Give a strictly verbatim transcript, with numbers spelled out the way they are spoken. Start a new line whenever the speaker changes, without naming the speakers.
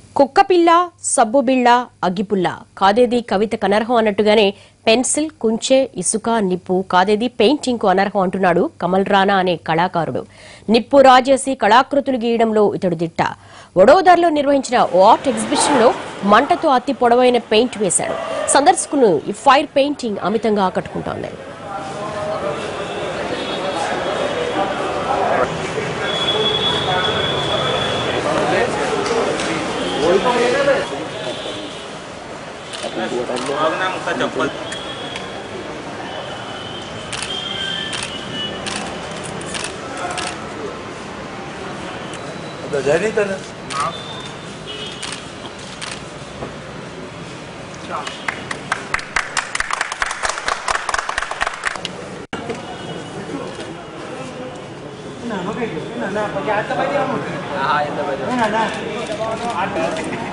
కుక్కపిల్ల సబ్బుబిళ్ళ అగ్గిపుల్ల కాదేది కవితకు అనర్హం అన్నట్టుగానే పెన్సిల్ కుంచె ఇసుక నిప్పు కాదేది పెయింటింగ్ కు అనర్హం అంటున్నాడు కమల్ రాణా అనే కళాకారుడు. నిప్పు రాజేసి కళాకృతులు గీయడంలో ఇతడు దిట్ట. వడోదరలో నిర్వహించిన ఆర్ట్ ఎగ్జిబిషన్ లో మంటతో అతి పొడవైన పెయింట్ వేశాడు. సందర్శకులను ఈ ఫైర్ పెయింటింగ్ అమితంగా ఆకట్టుకుంటోంది.
jadi kan nah, oke. Nah, nah, pakai apa aja kamu? Ah, itu aja. Nah, nah.